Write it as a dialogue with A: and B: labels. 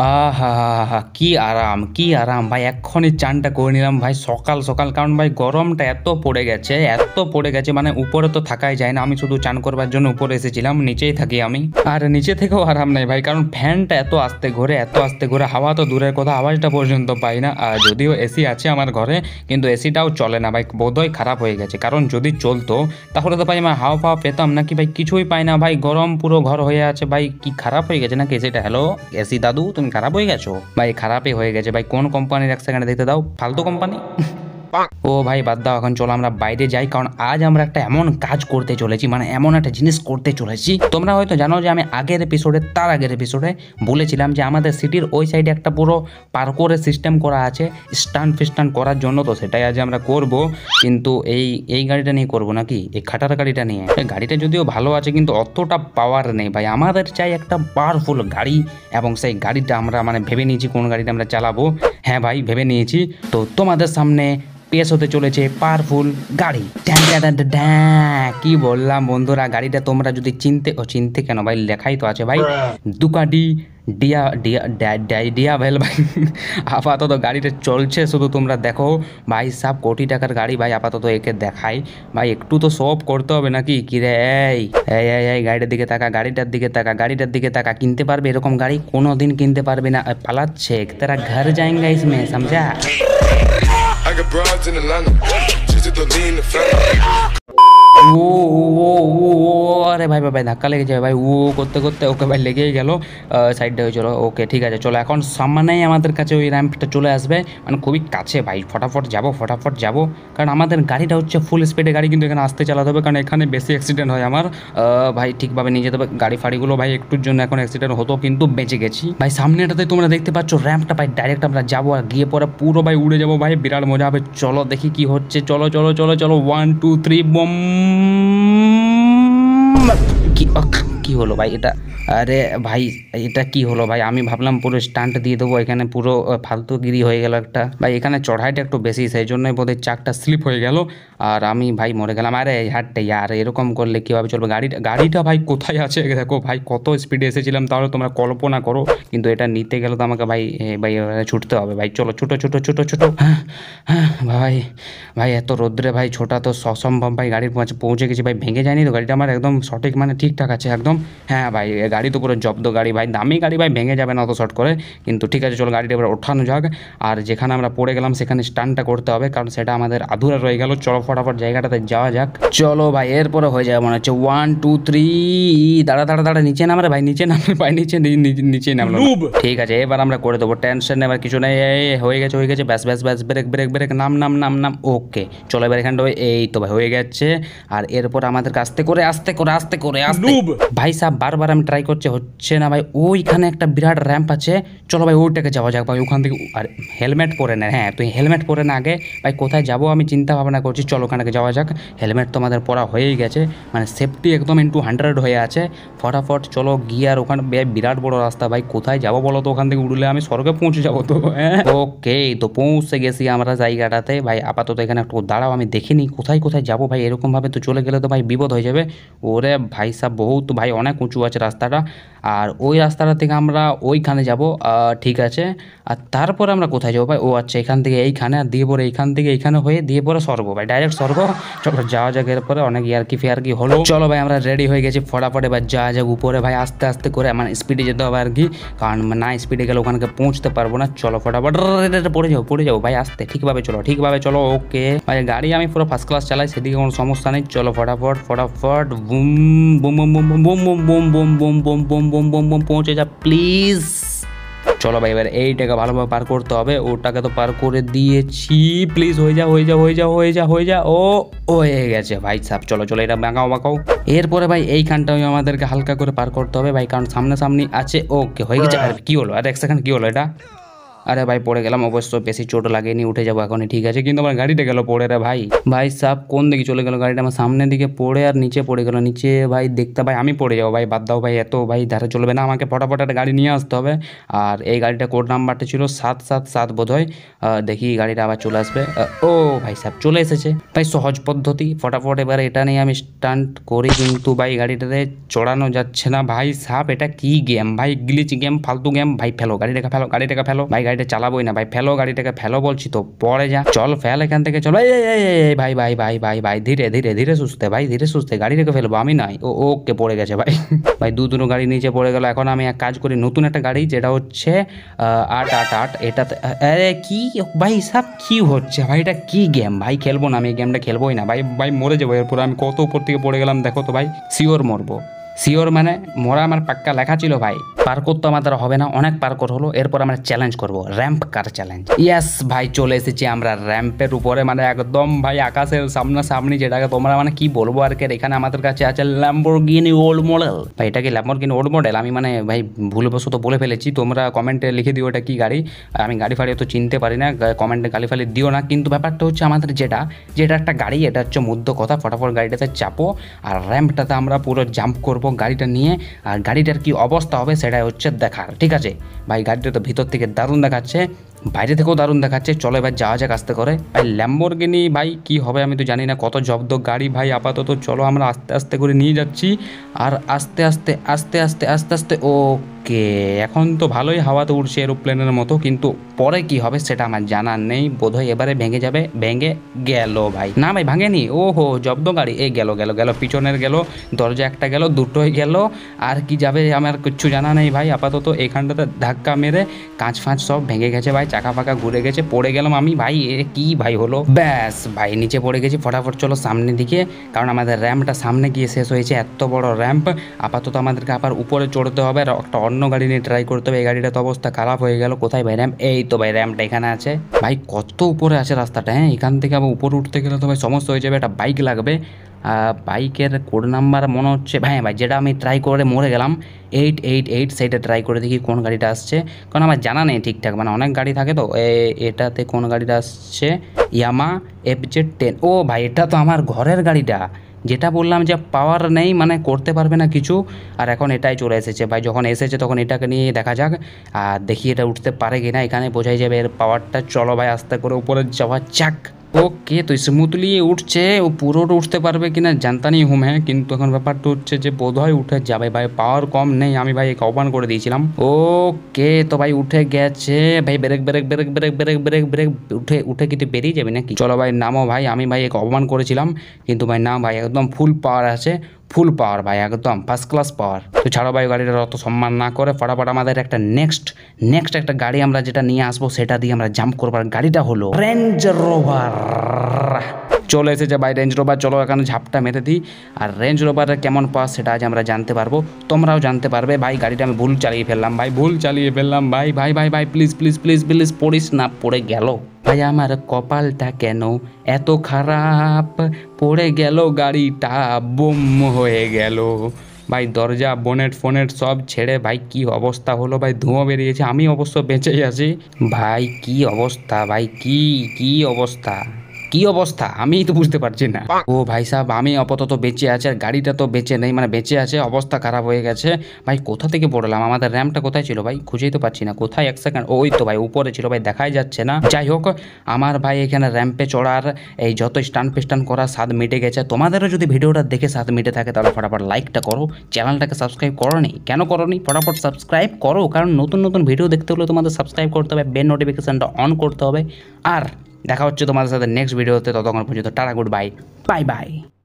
A: আহা! কি আরাম, কি আরাম ভাই! এক্ষুনি চানটা করে নিলাম ভাই সকাল, সকাল। কারণ ভাই গরমটা এত পড়ে গেছে মানে উপরে তো থাকাই যায় না। আমি শুধু চান করবার জন্য উপরে এসেছিলাম, নিচেই থাকি আমি। আর নিচে থেকেও আরাম নেই ভাই, কারণ ফ্যানটা এত আস্তে ঘোরে, হাওয়া তো দূরের কথা, আওয়াজটা পর্যন্ত পাই না। আর যদিও এসি আছে আমার ঘরে, কিন্তু এসিটাও চলে না ভাই, বোধহয় খারাপ হয়ে গেছে। কারণ যদি চলতো তাহলে তো ভাই আমি হাওয়া ফাওয়া পেতাম নাকি ভাই, কিছুই পাই না ভাই, গরম পুরো ঘর হয়ে আছে ভাই। কি খারাপ হয়ে গেছে নাকি এসিটা? হ্যালো এসি দাদু, তুমি খারাপ হয়ে গেছো ভাই? খারাপই হয়ে গেছে ভাই। কোন কোম্পানির এক সেকেন্ডে দেখতে দাও, ফালতু কোম্পানি। ও ভাই বাদ দাও, এখন চলো আমরা বাইরে যাই, কারণ আজ আমরা একটা এমন কাজ করতে চলেছি, মানে এমন একটা জিনিস করতে চলেছি। তোমরা হয়তো জানো যে আমি তার আগের এপিসোডে বলেছিলাম যে আমাদের সিটির ওই সাইডে একটা পুরো পার্কোরের সিস্টেম করা আছে স্টান্ট ফিস্টান্ট করার জন্য। তো সেটাই আজ আমরা করব, কিন্তু এই গাড়িটা নিয়ে করবো নাকি, এই খাটার গাড়িটা নিয়ে। এই গাড়িটা যদিও ভালো আছে, কিন্তু অতটা পাওয়ার নেই ভাই। আমাদের চাই একটা পাওয়ারফুল গাড়ি, এবং সেই গাড়িটা আমরা মানে ভেবে নিয়েছি কোন গাড়িটা আমরা চালাবো। হ্যাঁ ভাই ভেবে নিয়েছি। তো তোমাদের সামনে পেশ হতে চলেছে পাওয়ারফুল গাড়ি। কি বললাম বন্ধুরা, গাড়িটা তোমরা যদি চিনতে কেন ভাই, লেখাই তো আছে ভাই, দুকাটি ডিয়াভেল ভাই। আপাতত গাড়িটা চলছে, শুধু তোমরা দেখো ভাই। সব কোটি টাকার গাড়ি ভাই, আপাতত একে দেখাই ভাই, একটু তো শো অফ করতে হবে নাকি। কি রে এই গাড়িটার দিকে তাকা, কিনতে পারবে এরকম গাড়ি? কোনোদিন কিনতে পারবে না, পালাচ্ছে। তেরা ঘর যাएंगा इसमें, समझा? I got broads in Atlanta. Just to lean in the family. আরে ভাই ভাই ধাক্কা লেগে যাবে ভাই, করতে করতে ওকে ভাই লেগেই গেল। সাইডটা হয়ে চলো, ওকে ঠিক আছে চলো। এখন সামনেই আমাদের কাছে ওই র্যাম্পটা চলে আসবে, মানে খুবই কাছে ভাই। ফটাফট যাবো, কারণ আমাদের গাড়িটা হচ্ছে ফুল স্পিডে গাড়ি, কিন্তু এখানে আসতে চালাতে হবে, কারণ এখানে বেশি অ্যাক্সিডেন্ট হয় আমার। ভাই ঠিকভাবে নিয়ে যেতে হবে গাড়ি ফাড়িগুলো ভাই, একটুর জন্য এখন অ্যাক্সিডেন্ট হতো, কিন্তু বেঁচে গেছি ভাই। সামনেটাতে তোমরা দেখতে পাচ্ছ র্যাম্পটা ভাই, ডাইরেক্ট আমরা যাবো আর গিয়ে পরে পুরো ভাই উড়ে যাবো ভাই, বিরাট মজা হবে। চলো দেখি কি হচ্ছে, চলো 1 2 3 বম। কি হলো ভাই এটা? আরে ভাই এটা কি হলো ভাই? আমি ভাবলাম পুরো স্টান্ট দিয়ে দেবো, এখানে পুরো ফালতুগিরি হয়ে গেল একটা ভাই। এখানে চড়াইটা একটু বেশি, সেই জন্যই বোধহয় চাকটা স্লিপ হয়ে গেল আর আমি ভাই মরে গেলাম। আরে হাটটা ইয়ার, এরকম করলে কীভাবে চলবে? গাড়িটা ভাই কোথায় আছে দেখো ভাই, কত স্পিডে এসেছিলাম, তাহলে তোমরা কল্পনা করো। কিন্তু এটা নিতে গেলে তো আমাকে ভাই ছুটতে হবে ভাই। চলো ছোটো ভাই এত রোদ্রে ভাই ছোটা তো অসম্ভব ভাই। গাড়ির পৌঁছে গেছি ভাই, ভেঙে যায়নি তো গাড়িটা আমার? একদম সঠিক মানে ঠিকঠাক আছে একদম। হ্যাঁ ভাই গাড়ি তো পুরো জব্দ গাড়ি ভাই, দামি গাড়ি ভাই, ভেঙে যাবে না অত শর্ট করে। কিন্তু ঠিক আছে চলো গাড়িটা এবার ওঠানো যাক। আর যেখানে আমরা পড়ে গেলাম সেখানে স্টান্টটা করতে হবে, কারণ সেটা আমাদের আধুরা রয়ে গেল। চলো ফটাফট জায়গাটাতে যাওয়া যাক। চলো ভাই এরপরে হয়ে যাবে মনে হচ্ছে। 1 2 3 দাঁড়া নিচে নাম রে ভাই, নিচে নামলে ভাই, নিচে নামলো। ঠিক আছে এবার আমরা করে দেবো, টেনশন নেবার কিছু নেই। হয়ে গেছে ব্যাস ব্রেক নাম। ওকে চলো এবার এখানটা এই তো ভাই হয়ে গেছে। আর এরপর আমাদের আস্তে করে ভাই সাহেব, বারবার আমি ট্রাই করছি, হচ্ছে না ভাই। ওইখানে একটা বিরাট র্যাম্প আছে, চলো ভাই ওইটাকে যাওয়া যাক ভাই। ওখান থেকে আর হেলমেট পরে না, হ্যাঁ তুই হেলমেট পরে না আগে ভাই। কোথায় যাবো আমি চিন্তা ভাবনা করছি, চলো ওখানে যাওয়া যাক। হেলমেট তো আমাদের পরা হয়েই গেছে, মানে সেফটি একদম ইনটু 100 হয়ে আছে। ফটাফট চলো গিয়ে, আর ওখানে বিরাট বড় রাস্তা ভাই, কোথায় যাবো বলো তো? ওখান থেকে উঠলে আমি স্বর্গে পৌঁছে যাবো তো। ওকে তো পৌঁছে গেছি আমরা জায়গাটাতে ভাই। আপাতত এখানে একটু দাঁড়াও, আমি দেখিনি কোথায় যাবো ভাই। এরকমভাবে তো চলে গেলে তো ভাই বিপদ হয়ে যাবে। ওরে ভাই সাহেব বহুত ভাই অনেক উঁচু আছে রাস্তাটা, আর ওই রাস্তাটা থেকে আমরা ওইখানে যাব। ঠিক আছে, আর তারপরে আমরা কোথায় যাবো ভাই? ও আচ্ছা এখান থেকে এইখানে, আর দিয়ে পরে এইখান থেকে এইখানে হয়ে দিয়ে পরে স্বর্গ ভাই, ডাইরেক্ট স্বর্গ। চলো যাওয়া যাক। এরপরে অনেক ইয়ার্কি ফেয়ার্কি হলো। চলো ভাই আমরা রেডি হয়ে গেছি, ফটাফট এবার যাওয়া যাক উপরে ভাই। আস্তে করে মানে স্পিডে যেতে হবে আর কি, কারণ না স্পিডে গেলে ওখানে পৌঁছতে পারবো না। চলো ফটাফট পড়ে যাবো ভাই, আস্তে ঠিকভাবে চলো। ওকে ভাই গাড়ি আমি পুরো ফার্স্ট ক্লাস চালাই, সেদিকে কোনো সমস্যা নেই। চলো ফটাফট boom boom boom boom boom boom boom boom boom boom boom boom boom boom পৌঁছে যা প্লিজ। চলো ভাই এবার এইটাকে ভালোভাবে পার করতে হবে, ওটাকে তো পার করে দিয়েছি। প্লিজ হয়ে যা। ও হয়ে গেছে ভাই সাহেব। চলো এটা বাঁকাও। এরপরে ভাই এইখানটা আমাদেরকে হালকা করে পার করতে হবে ভাই, কারণ সামনাসামনি আছে। ওকে হয়ে গেছে। আর কি হলো? আর এক সেকেন্ড, কি হলো এটা? আরে ভাই পড়ে গেলাম, অবশ্য বেশি চোট লাগেনি, উঠে যাবো এখনই, ঠিক আছে। কিন্তু আমার গাড়িটা গেল পড়ে রে ভাই। ভাই সাব কোন দিকে চলে গেল গাড়িটা, আমার সামনের দিকে পড়ে আর নিচে পড়ে গেল। নিচে ভাই দেখতে ভাই আমি পড়ে যাবো ভাই, বাদ দাও ভাই, এত ভাই ধারে চলবে না, আমাকে ফটাফট একটা গাড়ি নিয়ে আসতে হবে। আর এই গাড়িটা কোড নাম্বারটা ছিল 777 বোধ হয়। দেখি গাড়িটা আবার চলে আসবে। ও ভাই সাহেব চলে এসেছে ভাই, সহজ পদ্ধতি, ফটাফট এবারে এটা নিয়ে আমি স্টান্ট করি। কিন্তু ভাই গাড়িটাতে চড়ানো যাচ্ছে না ভাই সাহেব, এটা কি গেম ভাই, গ্লিচ গেম, ফালতু গেম ভাই। ফেলো গাড়িটাকে, ফেলো গাড়িটাকে, ফেলো ভাই, গাড়িটা চালাবোই না ভাই, ফেলো গাড়িটাকে, ফেলো বলছি তো, পরে যা, চল ফেল এখান থেকে, চল। এই ভাই ভাই ভাই ভাই ভাই ধীরে ধীরে ধীরে সুস্থে ভাই, ধীরে সুস্থে গাড়িটাকে ফেলবো আমি নাই। ওকে পড়ে গেছে ভাই। ভাই দুটো গাড়ি নিচে পড়ে গেল। এখন আমি এক কাজ করি, নতুন একটা গাড়ি যেটা হচ্ছে 888, এটাতে আরে কি ভাই সাব কি হচ্ছে ভাই, এটা কি গেম ভাই, খেলবো না আমি এই গেমটা, খেলবোই না ভাই। ভাই মরে যাবো এরপর, আমি কত উপর থেকে পড়ে গেলাম দেখো তো ভাই, শিওর মরবো, শিওর মানে মরা আমার পাক্কা লেখা ছিল ভাই। পার্কর তো আমাদের হবে না, অনেক পার্কর হলো, এরপর আমরা চ্যালেঞ্জ করব, র্যাম্প কার চ্যালেঞ্জ। ইয়েস ভাই চলে এসেছি আমরা র্যাম্পের উপরে, মানে একদম ভাই আকাশের সামনাসামনি, যেটাকে তোমরা মানে কি বলবো আর কি। এখানে আমাদের কাছে আছে ল্যাম্বরগিনি ওল্ড মডেল ভাই, এটা কি ল্যাম্বরগিনি ওল্ড মডেল? আমি মানে ভাই ভুলবশত বলে ফেলেছি, তোমরা কমেন্টে লিখে দিও এটা কি গাড়ি। আমি গাড়ি ফাড়ি তো চিনতে পারি না, কমেন্টে গালি ফালি দিও না। কিন্তু ব্যাপারটা হচ্ছে আমাদের যেটা একটা গাড়ি, এটা হচ্ছে মধ্য কথা, ফটাফট গাড়িটাতে চাপো আর র্যাম্পটাতে আমরা পুরো জাম্প করব গাড়িটা নিয়ে। আর গাড়িটার কি অবস্থা হবে সেটাই হচ্ছে দেখার, ঠিক আছে ভাই। গাড়িটা তো ভিতর থেকে দারুণ দেখাচ্ছে, বাইরে থেকেও দারুণ দেখাচ্ছে, চলো এবার যাওয়া যাক আস্তে করে ভাই। ল্যাম্বরগিনি ভাই কি হবে আমি তো জানি না, কত জব্দ গাড়ি ভাই আপাতত। চলো আমরা আস্তে আস্তে করে নিয়ে যাচ্ছি, আর আস্তে আস্তে আস্তে আস্তে আস্তে আস্তে ওকে, এখন তো ভালোই হাওয়াতে উঠছে এরোপ্লেনের মতো, কিন্তু পরে কি হবে সেটা আমার জানা নেই, বোধহয় এবারে ভেঙে যাবে। ভেঙে গেল ভাই, না ভাই ভাঙেনি, ওহো জব্দ গাড়ি, এই গেল গেল গেল, পিছনের গেল, দরজা একটা গেল, দুটোই গেল, আর কি যাবে আমার কিচ্ছু জানা নেই ভাই। আপাতত এখানটাতে ধাক্কা মেরে কাঁচ ফাঁচ সব ভেঙে গেছে ভাই, চাকা ফাঁকা ঘুরে গেছে, পড়ে গেলাম আমি ভাই, এ কি ভাই হলো, ব্যাস ভাই নিচে পড়ে গেছি। ফটাফট চলো সামনের দিকে, কারণ আমাদের র্যাম্পটা সামনে গিয়ে শেষ হয়েছে, এত বড় র্যাম্প। আপাতত আমাদেরকে আবার উপরে চড়তে হবে, আর একটা অন্য গাড়ি নিয়ে ট্রাই করতে হবে। এই গাড়িটা তো অবস্থা খারাপ হয়ে গেল, কোথায় ভাই র্যাম্প? এই তো ভাই র্যাম্পটা এখানে আছে ভাই, কত উপরে আছে রাস্তাটা। হ্যাঁ এখান থেকে আবার উপরে উঠতে গেলে তো ভাই সমস্যা হয়ে যাবে, একটা বাইক লাগবে। বাইকের কোড নাম্বার মনে হচ্ছে ভাই, ভাই যেটা আমি ট্রাই করে মরে গেলাম 888, সেইটা ট্রাই করে দেখি কোন গাড়িটা আসছে, কারণ আমার জানা নেই ঠিকঠাক, মানে অনেক গাড়ি থাকে তো। এটাতে কোন গাড়িটা আসছে? ইয়ামা FZ10। ও ভাই এটা তো আমার ঘরের গাড়িটা, যেটা বললাম যে পাওয়ার নেই, মানে করতে পারবে না কিছু। আর এখন এটাই চলে এসেছে ভাই, যখন এসেছে তখন এটাকে নিয়ে দেখা যাক, আর দেখি এটা উঠতে পারে কিনা, এখানে বোঝাই যাবে এর পাওয়ারটা। চলো ভাই আস্তে করে উপরে যাওয়া যাক। ওকে তো স্মুথলি উঠছে, ও পুরোটা উঠতে পারবে কিনা জানতানি হুম। হ্যাঁ কিন্তু এখন ব্যাপারটা হচ্ছে যে বোধহয় উঠে যাবে ভাই, পাওয়ার কম নেই, আমি ভাই একে অপান করে দিয়েছিলাম। ওকে তো ভাই উঠে গেছে ভাই, break break break break break break break, উঠে উঠে কিন্তু বেরিয়ে যাবে নাকি? চলো ভাই নামো ভাই, আমি ভাই একে অপমান করেছিলাম, কিন্তু ভাই না ভাই একদম ফুল পাওয়ার আছে, ফুল পাওয়ার ভাই, একদম ফার্স্ট ক্লাস পাওয়ার। তো ছাড়ো ভাই গাড়িটার অত সম্মান না করে ফটাফট আমাদের একটা নেক্সট একটা গাড়ি আমরা যেটা নিয়ে আসবো সেটা দিয়ে আমরা জাম্প করবার। গাড়িটা হলো রেঞ্জ রোভার। চলে এসেছে ভাই রেঞ্জ রোভার, চলো এখানে ঝাপটা মেরে দিই। আর রেঞ্জ রোভারের কেমন পাওয়ার সেটা আজ আমরা জানতে পারবো, তোমরাও জানতে পারবে। ভাই গাড়িটা আমি ভুল চালিয়ে ফেললাম ভাই, ভুল চালিয়ে ফেললাম ভাই, ভাই ভাই ভাই প্লিজ প্লিজ প্লিজ প্লিজ পড়িস না, পড়ে গেল ভাই আমার কপালটা কেন এত খারাপ, পড়ে গেল গাড়িটা, বুম হয়ে গেল ভাই। দরজা বোনেট ফোনেট সব ছেড়ে ভাই কি অবস্থা হলো ভাই, ধোঁয়া বেরিয়েছে, আমি অবশ্য বেঁচেই আছি ভাই। কি অবস্থা ভাই, কি অবস্থা, কি অবস্থা আমি তো বুঝতে পারছি না। ও ভাই সাহেব আমি আপাতত বেঁচে আছে, আর গাড়িটা তো বেঁচে নেই, মানে বেঁচে আছে, অবস্থা খারাপ হয়ে গেছে ভাই। কোথা থেকে পড়লাম, আমাদের র্যাম্পটা কোথায় ছিল ভাই, খুঁজেই তো পাচ্ছি না, কোথায়? এক সেকেন্ড, ওই তো ভাই উপরে ছিল ভাই, দেখাই যাচ্ছে না। যাই হোক আমার ভাই এখানে র্যাম্পে চড়ার এই যত স্টান ফিস্টান করার স্বাদ মিটে গেছে। তোমাদেরও যদি ভিডিওটা দেখে স্বাদ মিটে থাকে তাহলে ফটাফট লাইকটা করো, চ্যানেলটাকে সাবস্ক্রাইব করোনি কেন করোনি, ফটাফট সাবস্ক্রাইব করো, কারণ নতুন নতুন ভিডিও দেখতে হলে তোমাদের সাবস্ক্রাইব করতে হবে, বেল নোটিফিকেশনটা অন করতে হবে। আর দেখা হচ্ছে তোমাদের সাথে নেক্সট ভিডিওতে, ততক্ষণ পর্যন্ত টাটা, গুড বাই, বাই বাই।